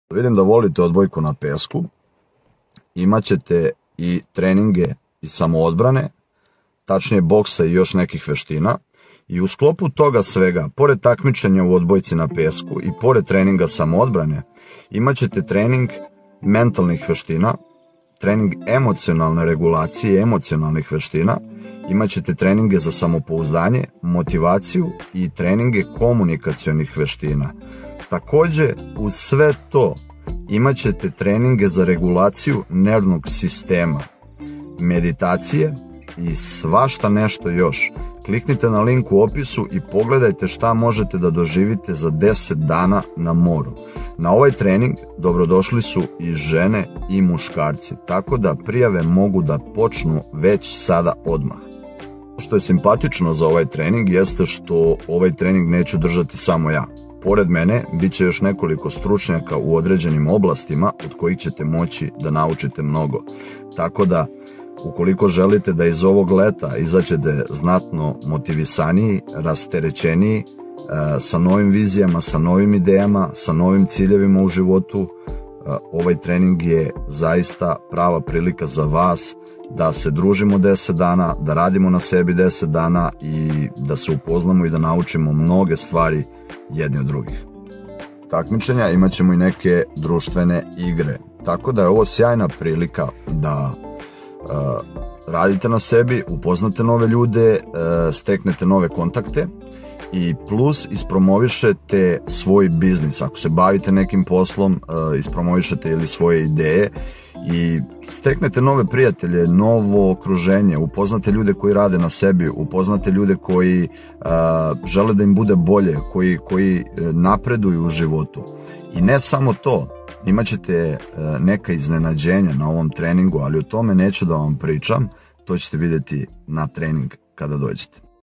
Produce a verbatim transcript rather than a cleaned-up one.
Vidim da volite odbojku na pesku, imaćete i treninge i samoodbrane, tačnije boksa i još nekih veština. I u sklopu toga svega, pored takmičenja u odbojci na pesku i pored treninga samoodbrane, imaćete trening mentalnih veština, trening emocionalne regulacije i emocionalnih veština, imaćete treninge za samopouzdanje, motivaciju i treninge komunikacionih veština. Takođe, uz sve to imaćete treninge za regulaciju nervnog sistema, meditacije i svašta nešto još. Kliknite na link u opisu i pogledajte šta možete da doživite za deset dana na moru. Na ovaj trening dobrodošli su i žene i muškarci, tako da prijave mogu da počnu već sada odmah. Što je simpatično za ovaj trening jeste što ovaj trening neću držati samo ja. Pored mene bit će još nekoliko stručnjaka u određenim oblastima od kojih ćete moći da naučite mnogo. Tako da, ukoliko želite da iz ovog leta izađete znatno motivisaniji, rasterećeniji, sa novim vizijama, sa novim idejama, sa novim ciljevima u životu, ovaj trening je zaista prava prilika za vas da se družimo deset dana, da radimo na sebi deset dana i da se upoznamo i da naučimo mnoge stvari jedni od drugih. Takmičenja imat ćemo i neke društvene igre, tako da je ovo sjajna prilika da uh, radite na sebi, upoznate nove ljude, uh, steknete nove kontakte i plus ispromovišete svoj biznis. Ako se bavite nekim poslom, uh, ispromovišete ili svoje ideje i steknete nove prijatelje, novo okruženje, upoznate ljude koji rade na sebi, upoznate ljude koji uh, žele da im bude bolje, koji, koji napreduju u životu. I ne samo to, imaćete uh, neka iznenađenja na ovom treningu, ali o tome neću da vam pričam, to ćete vidjeti na trening kada dođete.